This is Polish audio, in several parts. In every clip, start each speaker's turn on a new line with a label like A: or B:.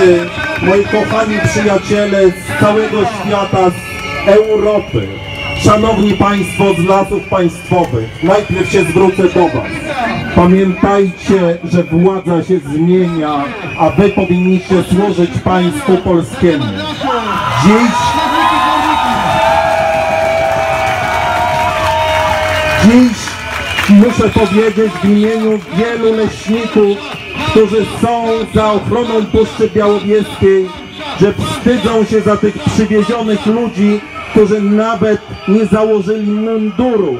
A: leśnicy, moi kochani przyjaciele z całego świata, z Europy, szanowni Państwo z Lasów Państwowych, najpierw się zwrócę do Was. Pamiętajcie, że władza się zmienia, a Wy powinniście służyć państwu polskiemu. Dziś muszę powiedzieć w imieniu wielu leśników, którzy są za ochroną Puszczy Białowieskiej, że wstydzą się za tych przywiezionych ludzi, którzy nawet nie założyli munduru.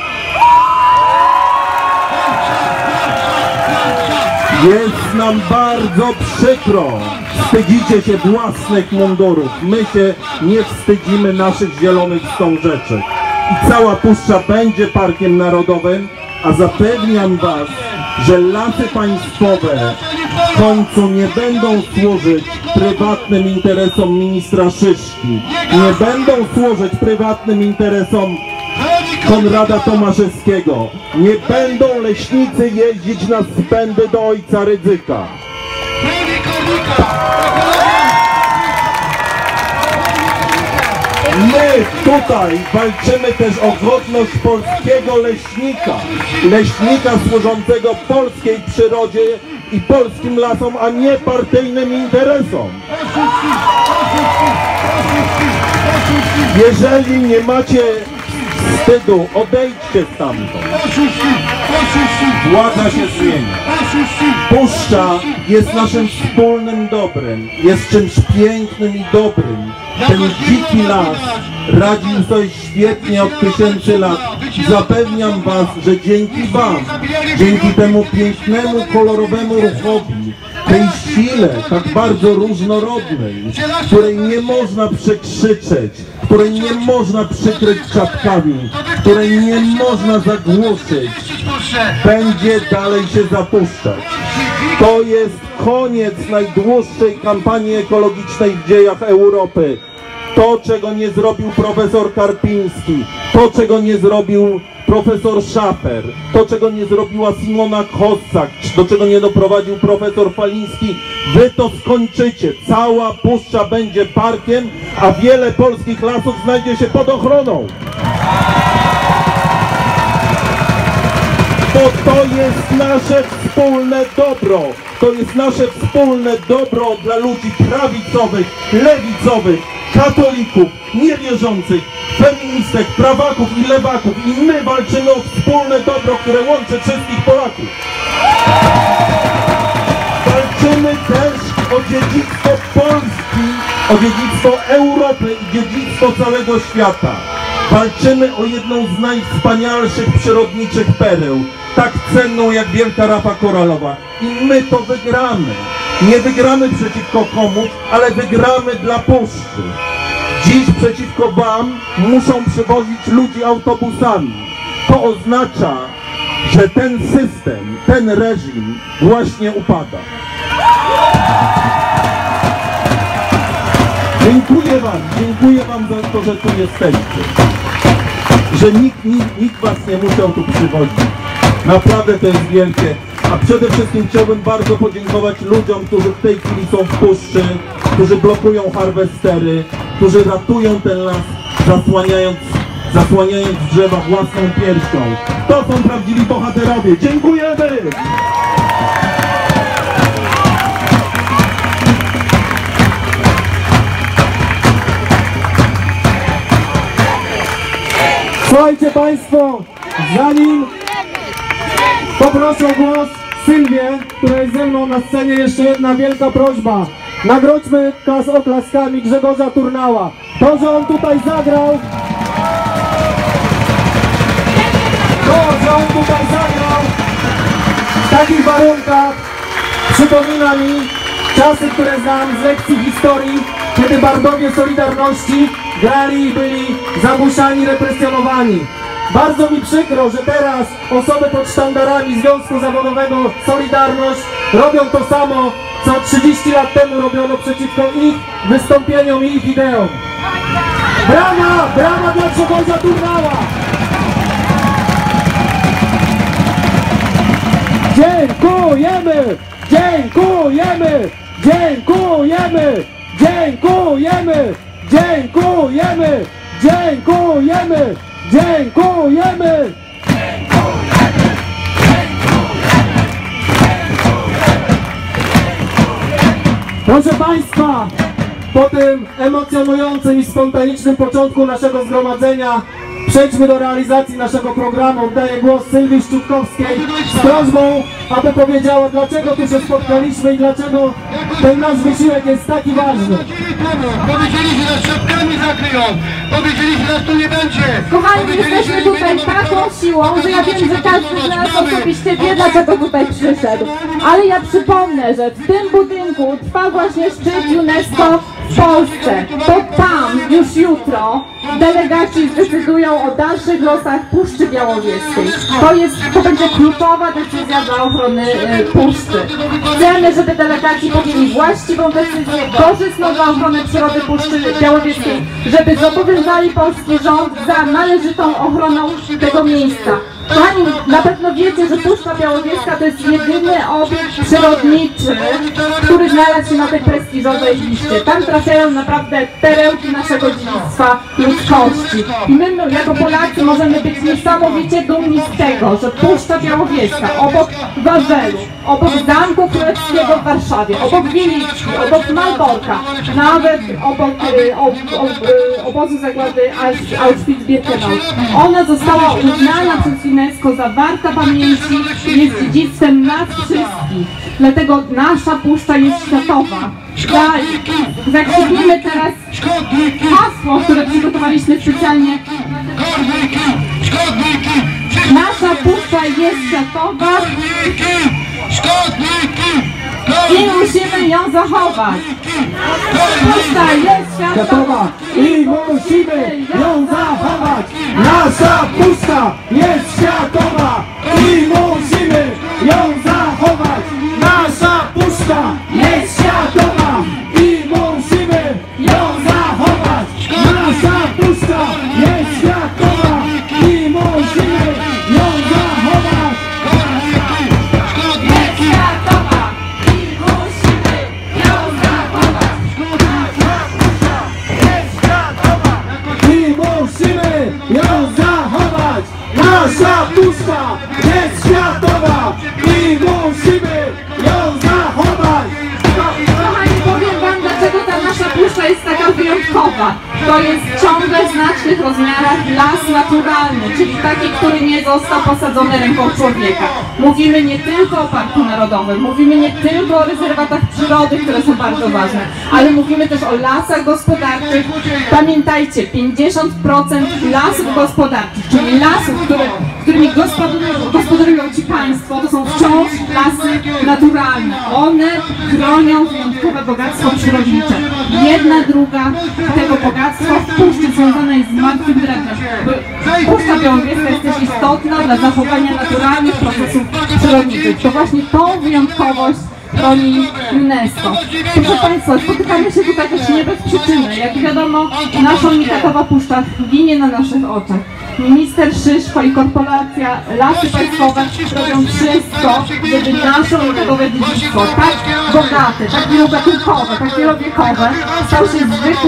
A: Jest nam bardzo przykro. Wstydzicie się własnych mundurów. My się nie wstydzimy naszych zielonych wstążeczek. I cała puszcza będzie parkiem narodowym, a zapewniam Was, że lasy państwowe w końcu nie będą służyć prywatnym interesom ministra Szyszki. Nie będą służyć prywatnym interesom Konrada Tomaszewskiego. Nie będą leśnicy jeździć na spędy do ojca Rydzyka. My tutaj walczymy też o godność polskiego leśnika. Leśnika służącego polskiej przyrodzie i polskim lasom, a nie partyjnym interesom. Jeżeli nie macie wstydu, odejdźcie stamtąd. Władza się zmienia. Puszcza jest naszym wspólnym dobrem. Jest czymś pięknym i dobrym. Ten dziki las radził sobie świetnie od tysięcy lat. Zapewniam Was, że dzięki Wam, dzięki temu pięknemu, kolorowemu ruchowi, tej sile tak bardzo różnorodnej, której nie można przekrzyczeć, której nie można przykryć czapkami, której nie można zagłuszyć, będzie dalej się zapuszczać. To jest koniec najdłuższej kampanii ekologicznej w dziejach Europy. To, czego nie zrobił profesor Karpiński, to, czego nie zrobił profesor Schaper, to, czego nie zrobiła Simona Kossak, do czego nie doprowadził profesor Faliński, wy to skończycie. Cała puszcza będzie parkiem, a wiele polskich lasów znajdzie się pod ochroną. Bo to jest nasze wspólne dobro. To jest nasze wspólne dobro dla ludzi prawicowych, lewicowych, katolików, niewierzących, feministek, prawaków i lewaków. I my walczymy o wspólne dobro, które łączy wszystkich Polaków. Walczymy też o dziedzictwo Polski, o dziedzictwo Europy i dziedzictwo całego świata. Walczymy o jedną z najwspanialszych przyrodniczych pereł, tak cenną jak Wielka Rafa Koralowa. I my to wygramy. Nie wygramy przeciwko komuś, ale wygramy dla puszczy. Dziś przeciwko Wam muszą przywozić ludzi autobusami. To oznacza, że ten system, ten reżim właśnie upada. Dziękuję Wam za to, że tu jesteście. Że nikt Was nie musiał tu przywozić. Naprawdę to jest wielkie. A przede wszystkim chciałbym bardzo podziękować ludziom, którzy w tej chwili są w puszczy, którzy blokują harwestery, którzy ratują ten las, zasłaniając drzewa własną piersią. To są prawdziwi bohaterowie. Dziękujemy!
B: Słuchajcie Państwo, zanim poproszę o głos Sylwię, która jest ze mną na scenie, jeszcze jedna wielka prośba. Nagrodźmy oklaskami Grzegorza Turnała. To, że on tutaj zagrał, w takich warunkach przypomina mi czasy, które znam z lekcji historii, kiedy bardowie Solidarności grali i byli zabuszani, represjonowani. Bardzo mi przykro, że teraz osoby pod sztandarami Związku Zawodowego Solidarność robią to samo, co 30 lat temu robiono przeciwko ich wystąpieniom i ich ideom. Brawa! Brawa dla Grzegorza Turnała! Dziękujemy! Dziękujemy! Dziękujemy! Dziękujemy! Dziękujemy! Dziękujemy! Dziękujemy! Proszę Państwa, po tym emocjonującym i spontanicznym początku naszego zgromadzenia przejdźmy do realizacji naszego programu. Oddaję głos Sylwii Szczutkowskiej z prośbą, aby powiedziała, dlaczego tu się spotkaliśmy i dlaczego ten nasz wysiłek jest taki ważny.
C: Powiedzieli, że nas szopkami zakryją. Powiedzieli, że nas tu nie będzie.
D: Kochani, jesteśmy tutaj taką siłą, że ja wiem, że każdy z nas osobiście wie, dlaczego tutaj przyszedł. Ale ja przypomnę, że w tym budynku trwa właśnie szczyt UNESCO w Polsce. To tam już jutro delegaci zdecydują o dalszych losach Puszczy Białowieskiej. To będzie kluczowa decyzja dla ochrony puszczy. Chcemy, żeby delegaci podjęli właściwą decyzję, korzystną dla ochrony przyrody Puszczy Białowieskiej, żeby zobowiązali polski rząd za należytą ochroną tego miejsca. Kochani, na pewno wiecie, że Puszcza Białowieska to jest jedyny obiekt przyrodniczy, który znalazł się na tej prestiżowej liście. Tam trafiają naprawdę perełki naszego dziedzictwa ludzkości. I my jako Polacy możemy być niesamowicie dumni z tego, że Puszcza Białowieska obok Wawelu, obok Zamku Królewskiego w Warszawie, obok Wieliczki, obok Malborka, nawet obok obozu zagłady Auschwitz-Birkenau. Ona została uznana przez UNESCO za warta pamięci, jest dziedzictwem nas wszystkich. Dlatego nasza puszcza jest światowa. Zakrzyknijmy teraz hasło, które przygotowaliśmy specjalnie. Nasza puszcza jest światowa i musimy ją zachować. Puszcza jest światowa
B: i musimy ją zachować. Nasza puszcza jest światowa i musimy ją zachować. Nasza puszcza jest światowa i musimy ją zachować. Nasza puszcza jest światowa i musimy ją zachować.
D: Jest światowa i musimy ją zachować.
B: I musimy ją zachować. Nasza puszcza jest światowa i musimy ją zachować.
D: Kochani, powiem wam, dlaczego ta nasza puszcza jest taka wyjątkowa. To jest ciągle w znacznych rozmiarach las naturalny, czyli taki, który nie został posadzony ręką człowieka. Mówimy nie tylko o Parku Narodowym, mówimy nie tylko o rezerwatach przyrody, które są bardzo ważne, ale mówimy też o lasach gospodarczych. Pamiętajcie, 50% lasów gospodarczych, czyli lasów, którymi gospodarują ci państwo, to są wciąż lasy naturalne. One chronią wyjątkowe bogactwo przyrodnicze. Jedna druga tego bogactwa w puszczy związana jest z martwym drewnem. Puszcza Białowieska jest też istotna dla zachowania naturalnych procesów przyrodniczych. To właśnie tą wyjątkowość chroni UNESCO. Proszę Państwa, spotykamy się tutaj też nie bez przyczyny. Jak wiadomo, nasza unikatowa puszcza ginie na naszych oczach. Minister Szyszko i korporacja Lasy Państwowe robią wszystko, żeby nasze unikatowe dziedzictwo, tak bogate, tak wielogatunkowe, tak wielowiekowe, stała się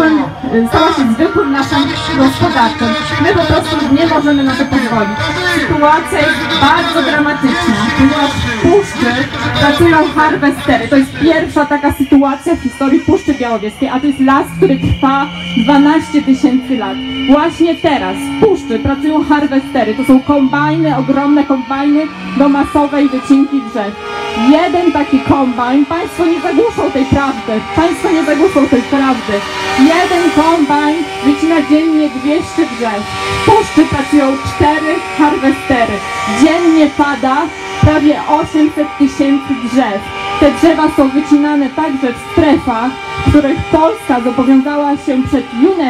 D: zwykłym naszym gospodarczym. My po prostu nie możemy na to pozwolić. Sytuacja jest bardzo dramatyczna, ponieważ w puszczy pracują harwestery. To jest pierwsza taka sytuacja w historii Puszczy Białowieskiej, a to jest las, który trwa 12 000 lat. Właśnie teraz w puszczy pracują harwestery. To są kombajny, ogromne kombajny do masowej wycinki drzew. Jeden taki kombajn, Państwo nie zagłuszą tej prawdy, Państwo nie zagłuszą tej prawdy. Jeden kombajn wycina dziennie 200 drzew. W puszczy pracują 4 harwestery. Dziennie pada prawie 800 000 drzew. Te drzewa są wycinane także w strefach, w których Polska zobowiązała się przed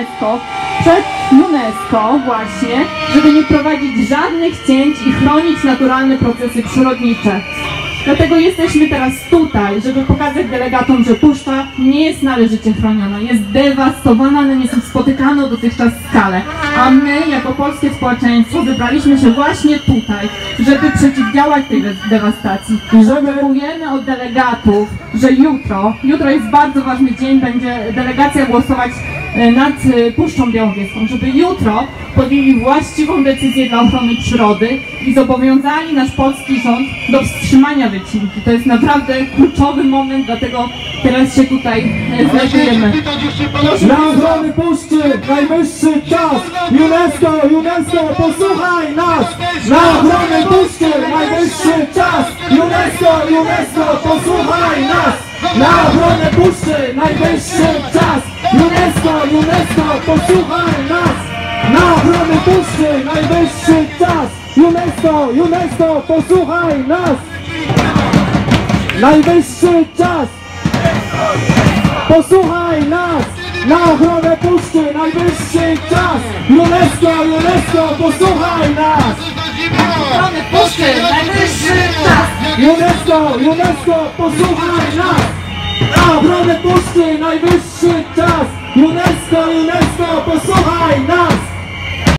D: UNESCO właśnie, żeby nie prowadzić żadnych cięć i chronić naturalne procesy przyrodnicze. Dlatego jesteśmy teraz tutaj, żeby pokazać delegatom, że puszcza nie jest należycie chroniona, jest dewastowana na niespotykaną dotychczas skalę. A my, jako polskie społeczeństwo, wybraliśmy się właśnie tutaj, żeby przeciwdziałać tej dewastacji. I żeby oczekujemy od delegatów, że jutro jest bardzo ważny dzień, będzie delegacja głosować nad Puszczą Białowieską, żeby jutro podjęli właściwą decyzję dla ochrony przyrody i zobowiązali nasz polski rząd do wstrzymania wycinki. To jest naprawdę kluczowy moment, dlatego teraz się tutaj znajdujemy.
B: Na ochronę puszczy najwyższy czas! UNESCO, posłuchaj nas! Na ochronę puszczy najwyższy czas! UNESCO, posłuchaj nas! Na ochronę puszczy najwyższy czas! UNESCO, posłuchaj nas! Na ochronę puszczy najwyższy czas! UNESCO, posłuchaj nas! Najwyższy czas! Posłuchaj nas! Na ochronę puszczy najwyższy czas! UNESCO, posłuchaj nas!
D: Ochrony puszczy najwyższy czas!
B: UNESCO, posłuchaj nas! Na ochronę puszczy najwyższy czas! UNESCO,